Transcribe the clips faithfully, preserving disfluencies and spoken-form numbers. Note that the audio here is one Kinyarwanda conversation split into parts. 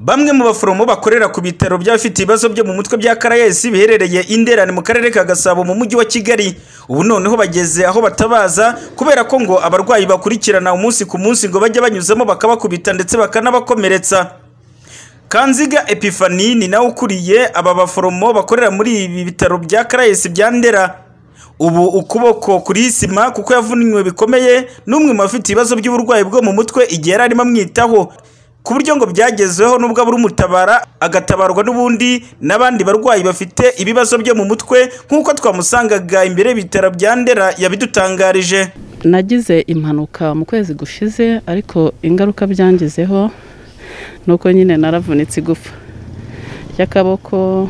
Bamwe mu baforomo bakorera ku bitaro by'abafite ibibazo byo mu mutwe bya Karayesi biherereye Ndera mu karere ka Gasabo mu mujyi wa Kigali, ubu noneho bageze aho batabaza kubera ko ngo abarwayi bakurikirana umunsi ku munsi ngo bajye banyuzemo bakabakubita ndetse bakanabakomeretsa. Kanziga Epifani ni nawe ukuriye aba baforomo bakorera muri ibi bitaro bya Karayesi bya Ndera. Ubu ukuboko kuri sima kuko yavunwe bikomeye n'umwe mu bafite ibibazo by'uburwayi bwo mu mutwe igihe yari arimo amwitaho, ku buryo ngo byagezweho nubwo abura umutabara agatabarwa n'ubundi n'abandi barwayi bafite ibibazo byo mu mutwe nk'uko twamusangaga imbere y'ibitaro bya Ndera yabidutangarije. Nagize impanuka mu kwezi gushize ariko ingaruka byangizeho nuko nyine naravunitse igufa y'akaboko.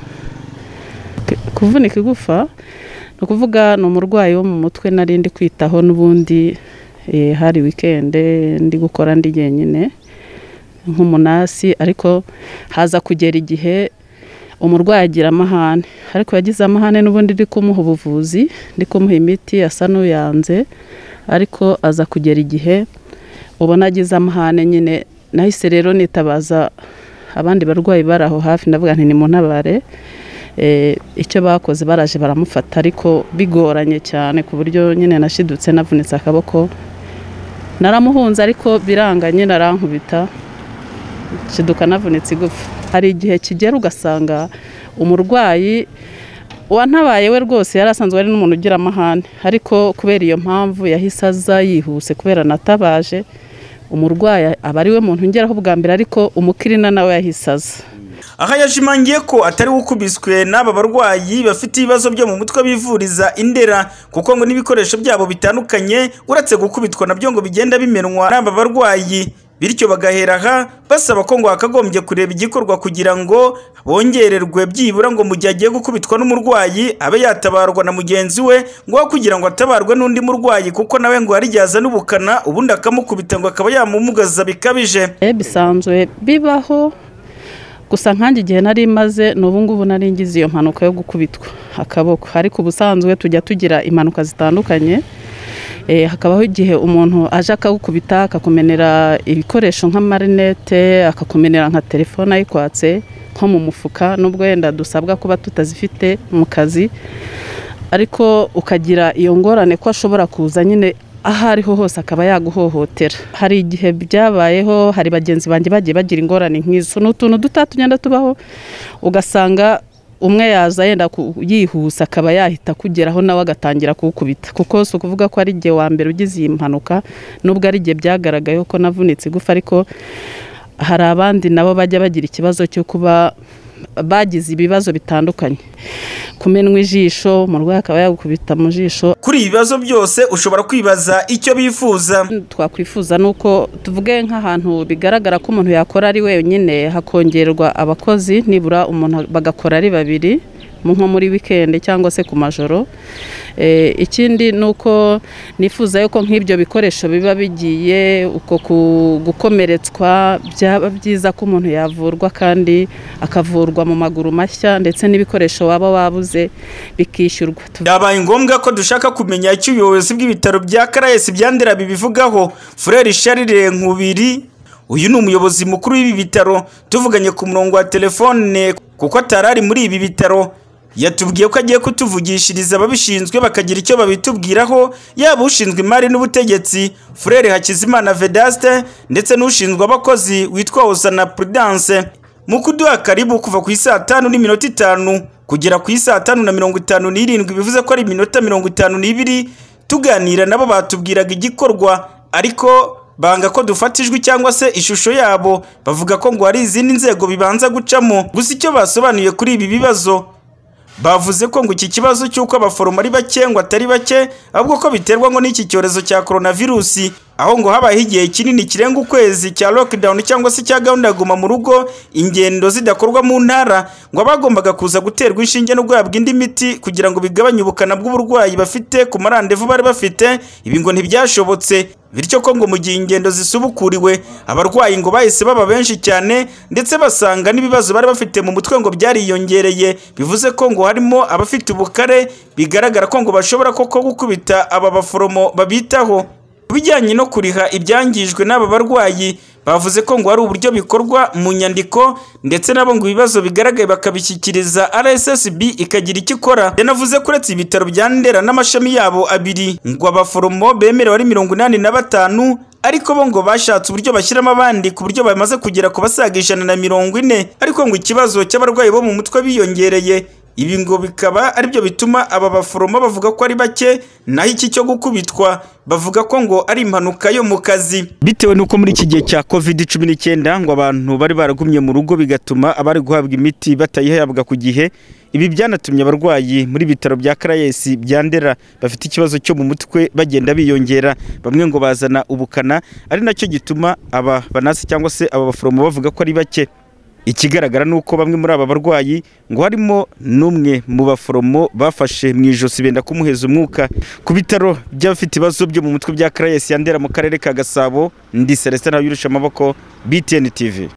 Kuvunika igufa no kuvuga no umurwayi wo mu mutwe nari ndi kwitaho n'ubundi e, hari weekend ndi gukora ndi jyenyine nk'umunasi, ariko haza kugera igihe umurwayi agira amahane, ariko yagize amahane n'ubundi ndi kumuha ubuvuzi ndi kumuha imiti asa n'uyanze, ariko aza kugera igihe ubona agize amahane nyine. Nahise rero nitabaza abandi barwayi baraho hafi ndavuga nti ni mu ntabare. E, icyo bakoze baraje baramufata ariko bigoranye cyane ku buryo nyine nashidutse navunitse akaboko, naramuhunze ariko biranganye narankubita shiduka navunitse igufa. Hari igihe kigera ugasanga umurwayi wantabaye we rwose yarasanzwe ari n'umuntu ugira amahane, ariko kubera iyo mpamvu yahise aza yihuse kubera natabaje umurwayi aba ari we muntu ngeraho bwa mbere, ariko umukirina nawe yahise aza. Aha yashimangiye ko atari ukubiswe n'aba barwayi bafite ibibazo byo mu mutwe bivuriza Ndera, kuko ngo n'ibikoresho byabo bitandukanye uretse gukubitwa nabyo ngo bigenda bimenwa n'aba barwayi, bityo bagahera aha basaba ko ngo hakagombye kureba igikorwa kugira ngo bongererwe byibura ngo mu gihe agiye gukubitwa n'umurwayi abe yatabarwa na mugenzi we, ngo kugira ngo atabarwe n'undi murwayi kuko nawe ngo harijyaza n'ubukana ubundi akamukubita ngo akaba yamumugaza bikabije. Bisanzwe bibaho, gusa nkanjye igihe nari maze n'ubu ngubu nari ngize iyo mpanuka yo gukubitwa akaboko, ariko ubusanzwe tujya tugira impanuka zitandukanye. E, hakabaho igihe umuntu aje akagukubita akakumenera ibikoresho nk'amarinete, akakumenera nka telefone ayikwatse nko mu mufuka, nubwo yenda dusabwa kuba tutazifite mu kazi, ariko ukagira iyo ngorane ko ashobora kuza nyine aho ariho hose akaba yaguhohotera. Hari igihe byabayeho, hari bagenzi banjye bagiye bagira ingorane nk'izo, n'utuntu dutatugenda tubaho ugasanga umwe yaza yenda yihuse akaba yahita kugeraho nawe agatangira kuwukubita, kuko so kuvuga ko ari igihe wa mbere ugize iyi mpanuka, nubwo ari igihe byagaragaye ko navunitse igufa, ariko hari abandi nabo bajya bagira ikibazo cyo kuba bagize ibibazo bitandukanye, kumenwa ijisho, umurwayi akaba yagukubita mu jisho. Kuri ibibazo byose ushobora kwibaza icyo bifuza. Twakwifuza nuko tuvuge nk'ahantu bigaragara ko umuntu yakora ari wenyine, hakongerwa abakozi nibura umuntu bagakora ari babiri nko muri weekend cyangwa se ku majoro. E, ikindi nuko nifuza yuko nk'ibyo bikoresho biba bigiye uko gukomeretswa byaba byiza ko umuntu yavurwa kandi akavurwa mu maguru mashya, ndetse n'ibikoresho waba wabuze bikishyurwa. Byabaye ngombwa ko dushaka kumenya icyo ubuyobozi bw'ibitaro bya Karayesi bya Ndera bibivugaho. Frere Charles Nkubiri, uyu ni umuyobozi mukuru w'ibi bitaro, tuvuganye ku murongo wa telefone kuko atarari muri ibi bitaro, yatubwiye ko agiye kutuvugishiriza ababishinzwe bakagira icyo babitubwiraho, yaba ushinzwe imari n'ubutegetsi Frere Hakizimana Vedaste ndetse n'ushinzwe abakozi witwa Osana Prudence, mu kuduha karibu kuva ku isaa tanu n'iminota itanu kugera ku isaa tanu na mirongo itanu n'irindwi, bivuze ko ari iminota mirongo itanu n'ibiri tuganira nabo. Batubwiraga igikorwa ariko banga ko dufata ijwi cyangwa se ishusho yabo, bavuga ko ngo hari izindi nzego bibanza gucamo. Gusa icyo basobanuye kuri ibi bibazo, bavuze ko ngo iki kibazo cy'uko abaforomo ari bake ngo atari bake, ahubwo ko biterwa ngo n'iki cyorezo cya coronavirus, aho ngo habaye igihe kinini kirenga ukwezi cya lockdown cyangwa se cya gahunda ya guma mu rugo, ingendo zidakorwa mu ntara, ngo abagombaga kuza guterwa inshinge no guhabwa indi miti kugira ngo bigabanye ubukana bw'uburwayi bafite ku marandevu bari bafite, ibi ngo ntibyashobotse, bityo ko ngo mu gihe ingendo zisubukuriwe abarwayi ngo bahise baba benshi cyane, ndetse basanga n'ibibazo bari bafite mu mutwe ngo byariyongereye, bivuze ko ngo harimo abafite ubukare bigaragara ko ngo bashobora koko gukubita aba baforomo babitaho. Bijyanye no kuriha ibyangijwe n'aba barwayi, bavuze ko ngo ari uburyo bikorwa mu nyandiko ndetse nabo ngo ibibazo bigaragaye bakabishyikiriza R S S B ikagira icyo ikora. Yanavuze ko uretse ibitaro bya Ndera n'amashami yabo abiri ngo abaforomo bemerewe ari mirongo inani na batanu, ariko bo ngo bashatse uburyo bashyiramo abandi ku buryo bamaze kugera ku basaga ijana na mirongo ine, ariko ngo ikibazo cy'abarwayi bo mu mutwe biyongereye. Ibi ngo bikaba aribyo bituma aba baforomo bavuga ko ari bake, naho iki cyo gukubitwa bavuga ko ngo ari impanuka yo mu kazi, bitewe nuko muri iki gihe cya covid cumi n'icyenda ngo abantu bari baragumye mu rugo bigatuma abari guhabwa imiti batayihabwa ku gihe. Ibi byanatumye abarwayi muri bitaro bya Karayesi bya Ndera bafite ikibazo cyo mu mutwe bagenda biyongera, bamwe ngo bazana ubukana, ari nacyo gituma aba banasi cyangwa se aba baforomo bavuga ko ari bake. Ikigaragara nuko bamwe muri aba barwayi ngo harimo n'umwe mu baforomo bafashe mu ijosi benda kumuheza umwuka ku bitaro by'abafite ibibazo byo mu mutwe bya Karayesi ya Ndera mu karere ka Gasabo. Ndi Celestin Habirusha amaboko, B T N T V.